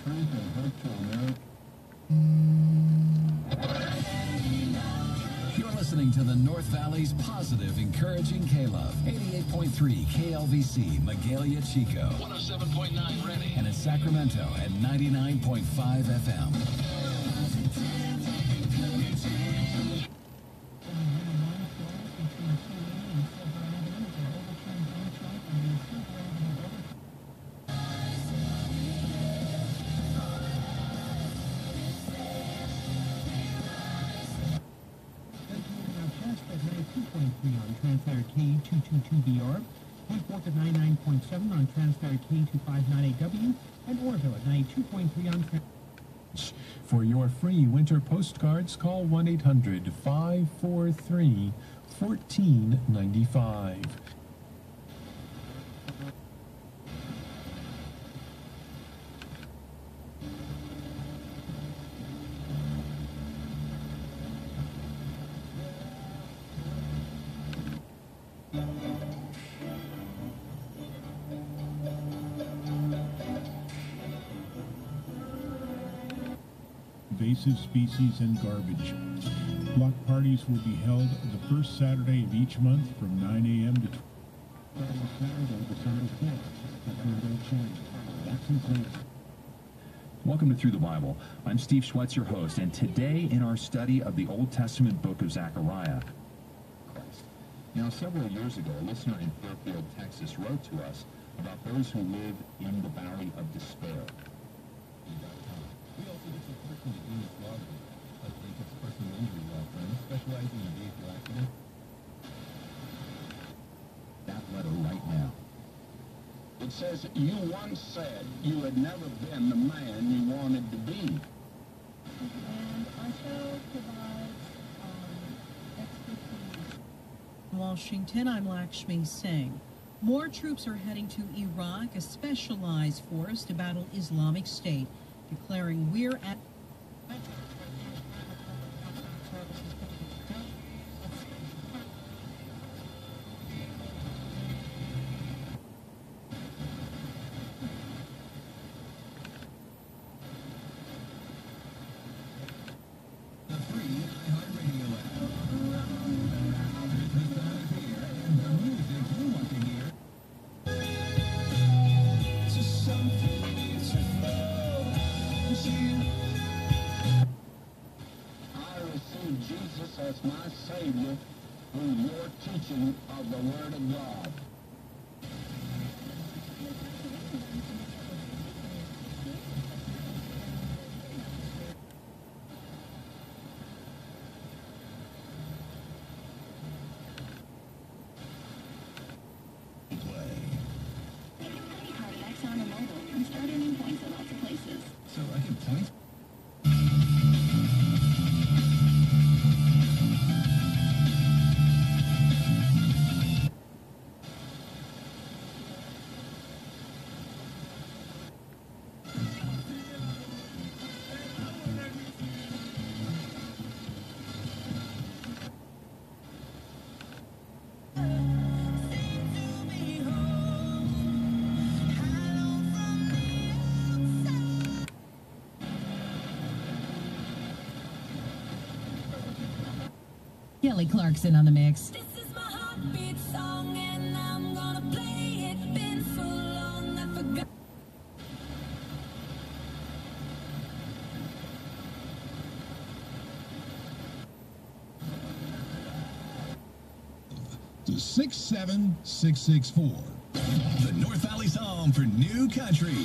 You're listening to the North Valley's positive, encouraging K-Love. 88.3 KLVC, Magalia Chico. 107.9 Redding. And in Sacramento at 99.5 FM. On Transmitter K222BR, Point at 99.7 on Transmitter K2598W, and Orville at 92.3 on For your free winter postcards, call 1-800-543-1495. Invasive species and garbage. Block parties will be held the first Saturday of each month from 9 a.m. to 12. Welcome to Through the Bible. I'm Steve Schwetz, your host, and today in our study of the Old Testament book of Zechariah. Now, several years ago, a listener in Fairfield, Texas, wrote to us about those who live in the valley of despair. We also get some person to Enos Logging, a plaintiff's personal injury law firm specializing in vehicle accidents. That letter right now. It says, you once said you had never been the man you wanted to be. And our show provides expertise. In Washington, I'm Lakshmi Singh. More troops are heading to Iraq, a specialized force to battle Islamic State, declaring we're at... As my Savior through your teaching of the Word of God. Card at Exxon or Mobil and start earning points at lots of places. So I get points? Kelly Clarkson on the mix. This is my heartbeat song and I'm gonna play it. Been so long I forgot. To 67664. The North Valley's home for new country.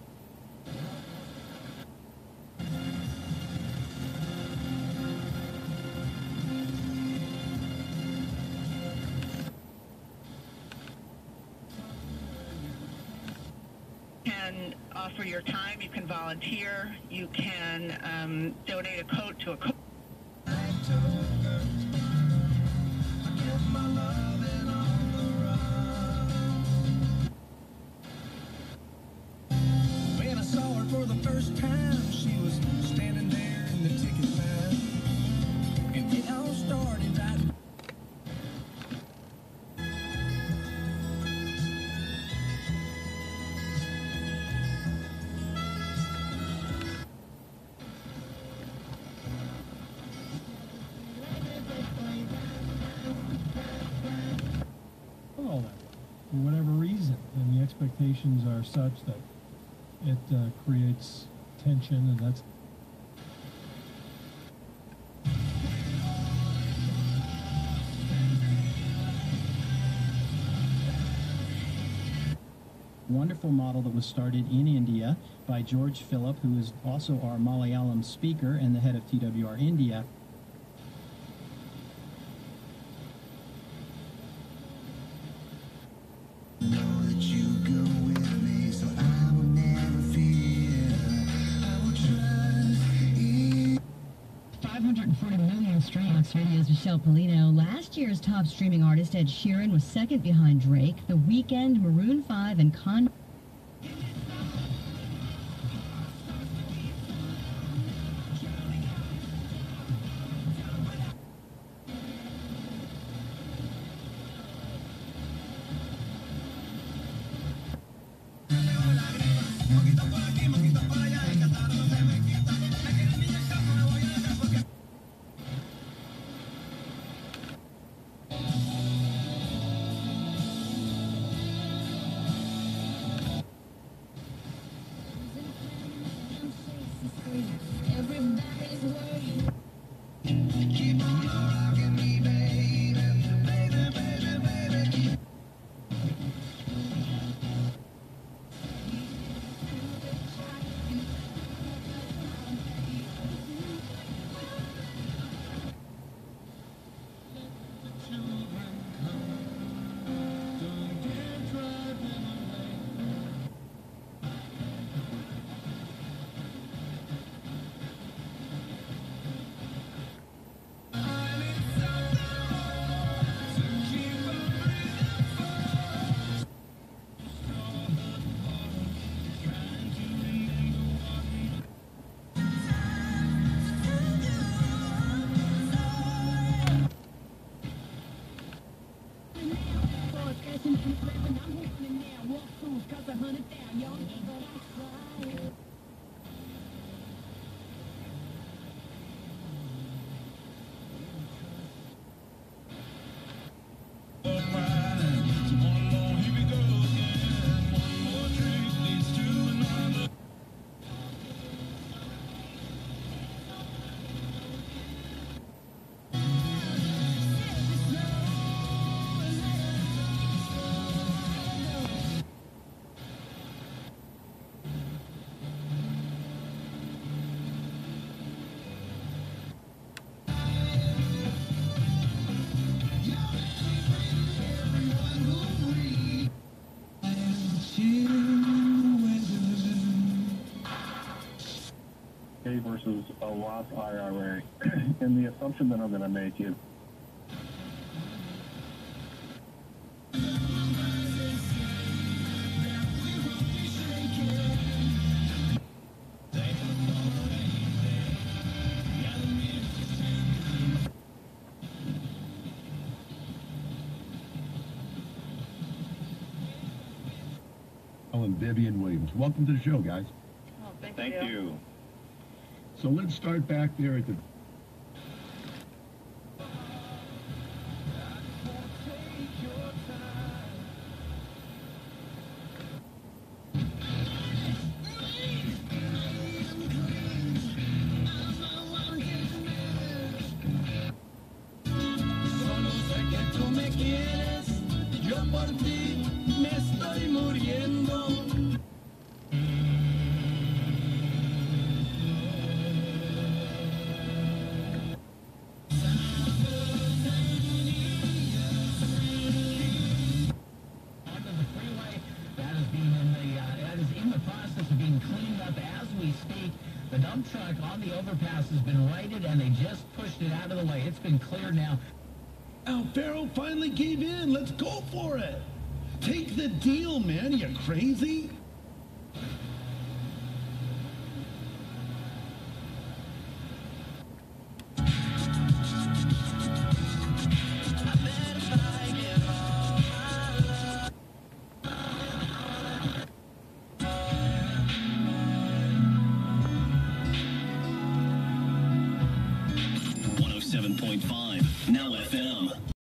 Can offer your time, you can volunteer, you can donate a coat to a coat. When I saw her for the first time, she was standing there in the ticket line, and it all started right. expectations are such that it creates tension, and that's wonderful model that was started in India by George Phillip, who is also our Malayalam speaker and the head of TWR India. Know that you go with me, so I will never fear. I will trust in 540 million streams. Radio's Michelle Polino. Last year's top streaming artist Ed Sheeran was second behind Drake, The Weeknd, Maroon 5, and Con. Versus a Roth IRA, and the assumption that I'm going to make is and Vivian Williams. Welcome to the show, guys. Oh, thank you. So let's start back there at the... Solo sé que tú me quieres, yo por ti me estoy muriendo. The dump truck on the overpass has been righted, and they just pushed it out of the way. It's been cleared now. Al Farrow finally gave in. Let's go for it. Take the deal, man. You crazy?